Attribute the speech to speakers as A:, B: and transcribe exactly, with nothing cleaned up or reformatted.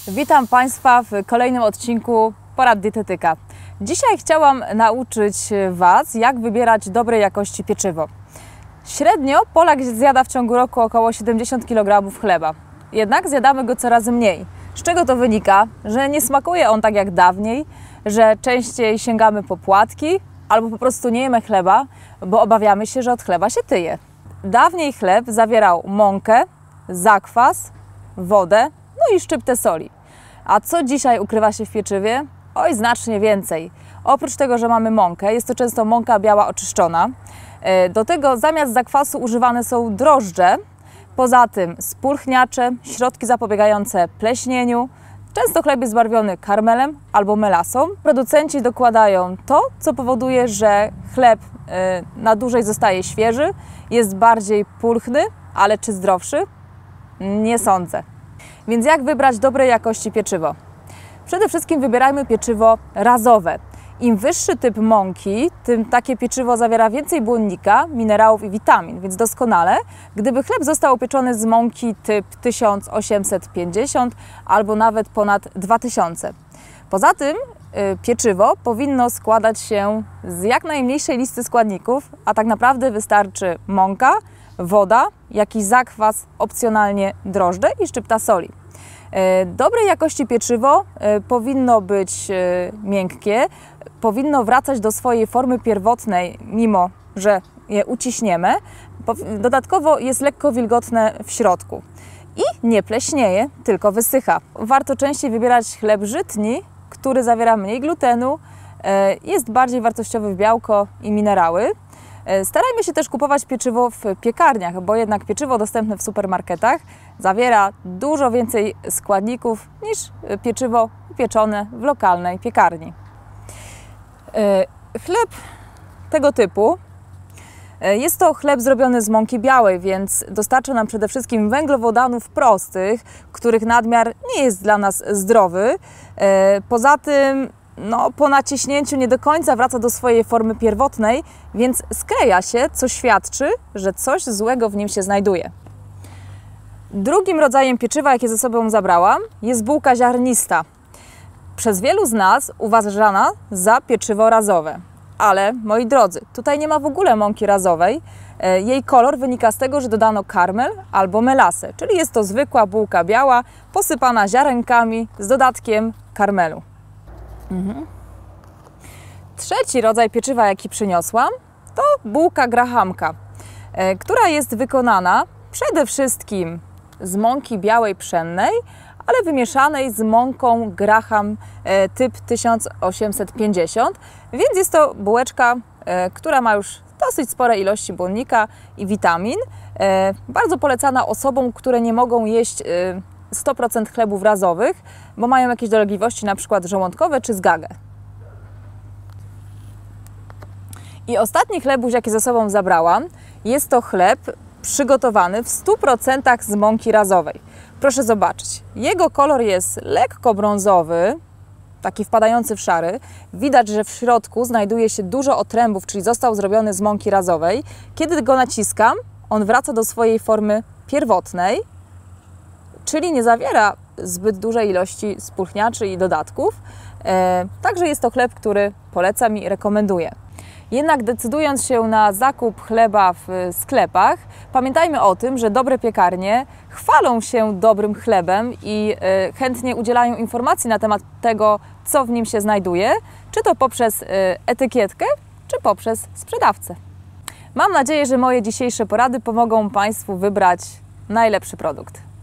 A: Witam Państwa w kolejnym odcinku Porad Dietetyka. Dzisiaj chciałam nauczyć Was, jak wybierać dobrej jakości pieczywo. Średnio Polak zjada w ciągu roku około siedemdziesiąt kilogramów chleba. Jednak zjadamy go coraz mniej. Z czego to wynika? Że nie smakuje on tak jak dawniej, że częściej sięgamy po płatki albo po prostu nie jemy chleba, bo obawiamy się, że od chleba się tyje. Dawniej chleb zawierał mąkę, zakwas, wodę, no i szczyptę soli. A co dzisiaj ukrywa się w pieczywie? Oj, znacznie więcej. Oprócz tego, że mamy mąkę, jest to często mąka biała oczyszczona. Do tego zamiast zakwasu używane są drożdże. Poza tym spulchniacze, środki zapobiegające pleśnieniu. Często chleb jest zbarwiony karmelem albo melasą. Producenci dokładają to, co powoduje, że chleb na dłużej zostaje świeży, jest bardziej pulchny, ale czy zdrowszy? Nie sądzę. Więc jak wybrać dobrej jakości pieczywo? Przede wszystkim wybierajmy pieczywo razowe. Im wyższy typ mąki, tym takie pieczywo zawiera więcej błonnika, minerałów i witamin, więc doskonale, gdyby chleb został upieczony z mąki typ tysiąc osiemset pięćdziesiąt albo nawet ponad dwa tysiące. Poza tym y, pieczywo powinno składać się z jak najmniejszej listy składników, a tak naprawdę wystarczy mąka, woda, jakiś zakwas, opcjonalnie drożdże i szczypta soli. Dobrej jakości pieczywo powinno być miękkie, powinno wracać do swojej formy pierwotnej, mimo że je uciśniemy. Dodatkowo jest lekko wilgotne w środku i nie pleśnieje, tylko wysycha. Warto częściej wybierać chleb żytni, który zawiera mniej glutenu, jest bardziej wartościowy w białko i minerały. Starajmy się też kupować pieczywo w piekarniach, bo jednak pieczywo dostępne w supermarketach zawiera dużo więcej składników niż pieczywo upieczone w lokalnej piekarni. Chleb tego typu jest to chleb zrobiony z mąki białej, więc dostarcza nam przede wszystkim węglowodanów prostych, których nadmiar nie jest dla nas zdrowy. Poza tym No, po naciśnięciu nie do końca wraca do swojej formy pierwotnej, więc skleja się, co świadczy, że coś złego w nim się znajduje. Drugim rodzajem pieczywa, jakie ze sobą zabrałam, jest bułka ziarnista. Przez wielu z nas uważana za pieczywo razowe. Ale, moi drodzy, tutaj nie ma w ogóle mąki razowej. Jej kolor wynika z tego, że dodano karmel albo melasę, czyli jest to zwykła bułka biała, posypana ziarenkami z dodatkiem karmelu. Mhm. Trzeci rodzaj pieczywa, jaki przyniosłam, to bułka grahamka, e, która jest wykonana przede wszystkim z mąki białej pszennej, ale wymieszanej z mąką graham e, typ tysiąc osiemset pięćdziesiąt, więc jest to bułeczka, e, która ma już dosyć spore ilości błonnika i witamin. E, bardzo polecana osobom, które nie mogą jeść e, sto procent chlebów razowych, bo mają jakieś dolegliwości, na przykład żołądkowe czy zgagę. I ostatni chlebuś, jaki ze sobą zabrałam, jest to chleb przygotowany w stu procentach z mąki razowej. Proszę zobaczyć, jego kolor jest lekko brązowy, taki wpadający w szary. Widać, że w środku znajduje się dużo otrębów, czyli został zrobiony z mąki razowej. Kiedy go naciskam, on wraca do swojej formy pierwotnej, czyli nie zawiera zbyt dużej ilości spulchniaczy i dodatków. E, także jest to chleb, który polecam i rekomenduję. Jednak decydując się na zakup chleba w sklepach, pamiętajmy o tym, że dobre piekarnie chwalą się dobrym chlebem i e, chętnie udzielają informacji na temat tego, co w nim się znajduje, czy to poprzez e, etykietkę, czy poprzez sprzedawcę. Mam nadzieję, że moje dzisiejsze porady pomogą Państwu wybrać najlepszy produkt.